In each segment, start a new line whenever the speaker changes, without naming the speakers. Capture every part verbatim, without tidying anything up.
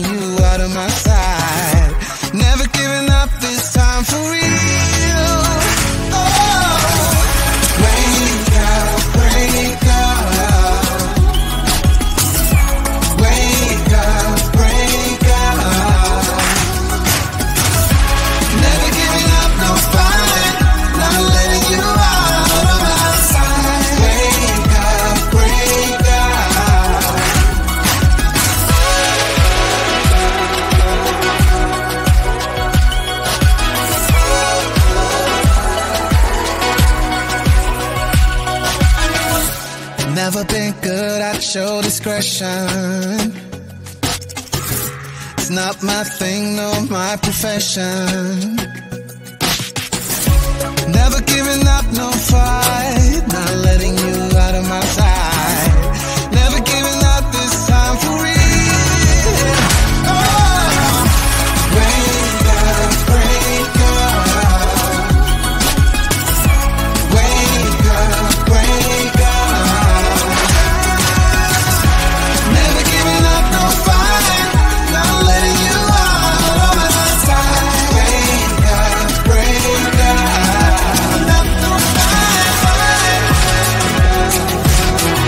letting you out of my sight. Never giving up this time for real. Oh, wake up, wake up. Wake up, wake up. Never giving up, no fight. Not letting you out of my sight. Wake up, wake up. Never been good at show discretion. It's not my thing, no, my profession. Never giving up, no fight. Not letting you out of my sight. Never giving up this time for real. Oh, wake up, wake up. Wake up, wake up. Never giving up, no fight. Not letting you out of my sight. Wake up, wake up. Not no fight, fight.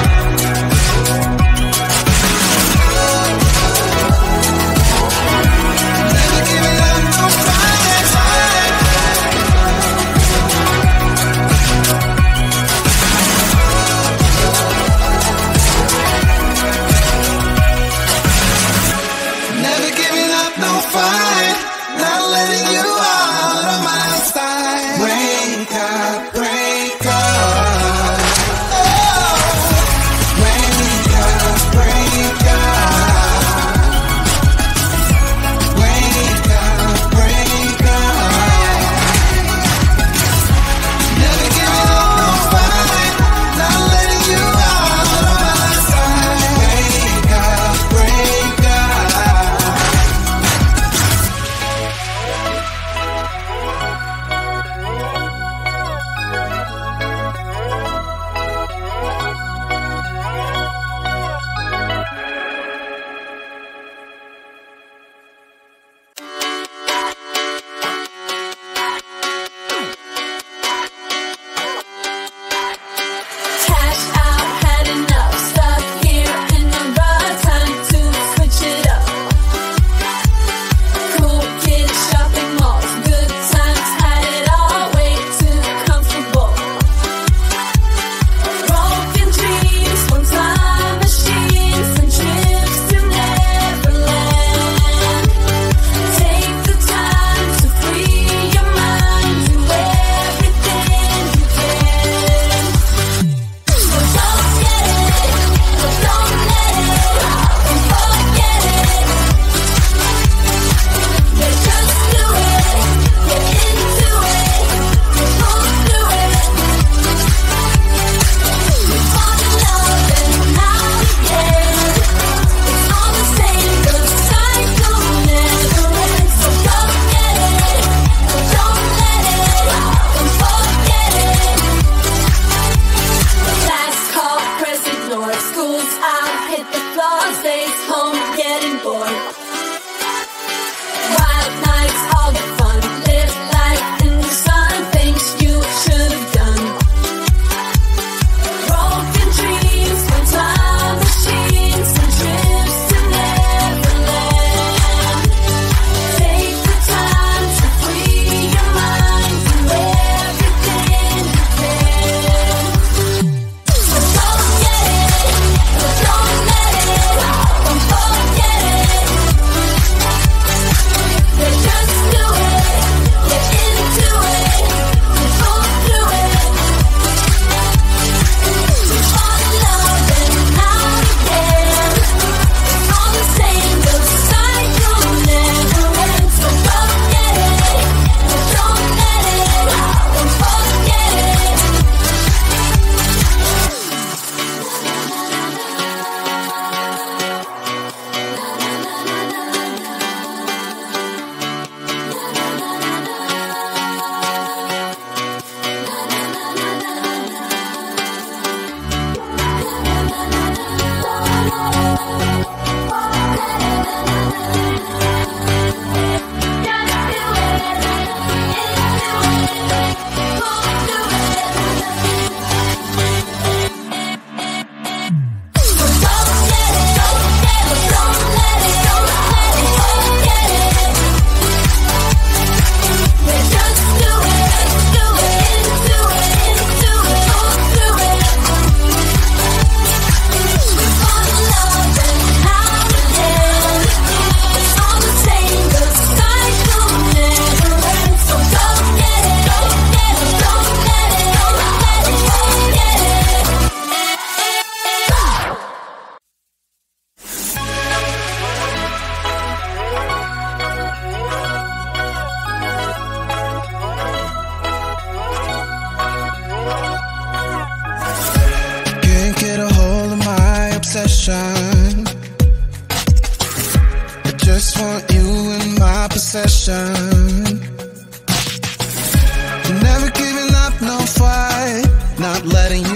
just want you in my possession. Never giving up, no fight, not letting you